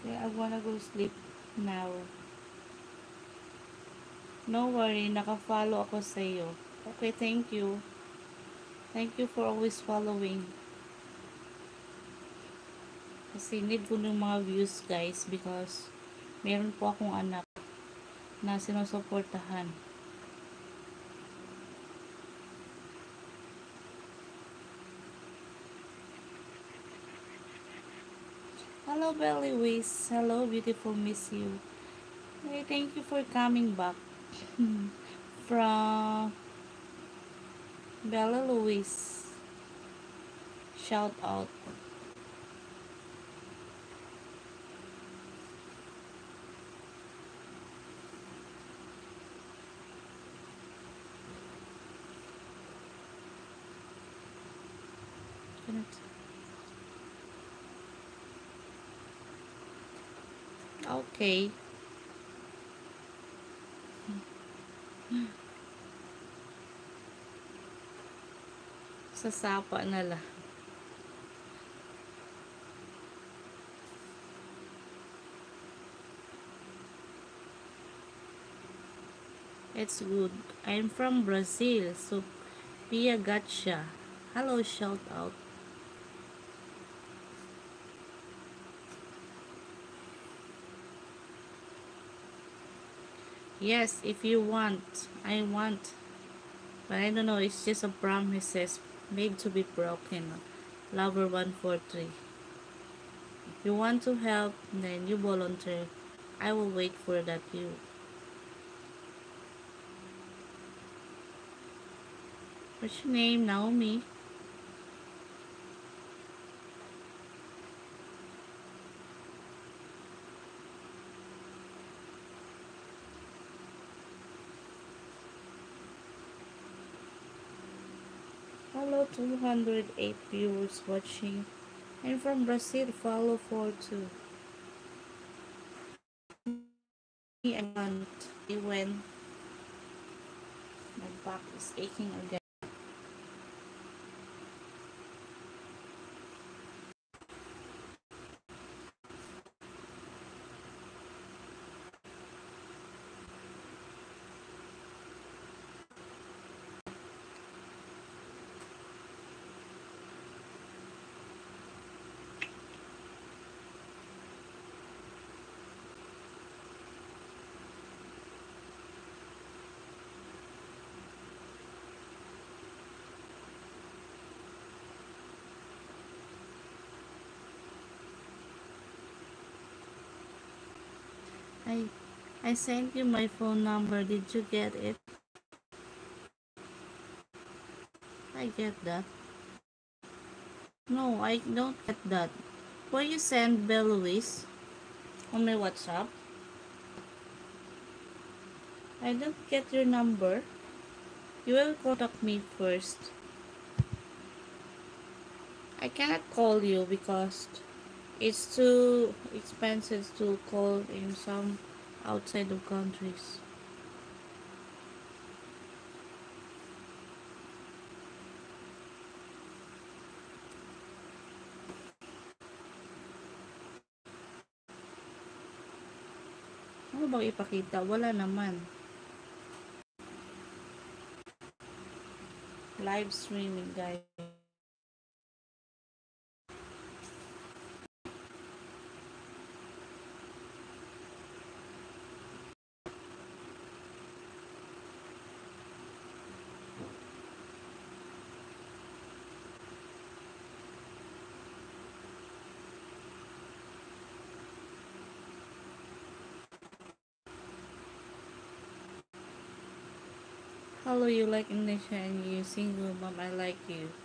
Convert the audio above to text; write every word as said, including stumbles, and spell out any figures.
Yeah, I wanna go sleep now. No worry, naka-follow ako sa'yo. Okay, thank you. Thank you for always following. Kasi need ko ng mga views guys because meron po akong anak na sinusuportahan. Hello Belly Wiz. Hello beautiful miss you. Hey, thank you for coming back. From Bella Louise. Shout out. Okay. Sasapa na lang. It's good. I'm from Brazil, so Pia Gotcha. Hello, shout out. Yes, if you want. I want. But I don't know, it's just a promises made to be broken. Lover one four three. If you want to help, then you volunteer. I will wait for that you. What's your name, Naomi? Hello, two hundred eight viewers watching. I'm from Brazil, follow for two. And when my back is aching again. I I sent you my phone number. Did you get it? I get that. No, I don't get that. Why you send Bell Louise on my WhatsApp? I don't get your number. You will contact me first. I cannot call you because it's too expensive to call in some outside of countries. Ano bang ipakita? Wala naman. Live streaming, guys. Hello, you like English and you single mom, I like you.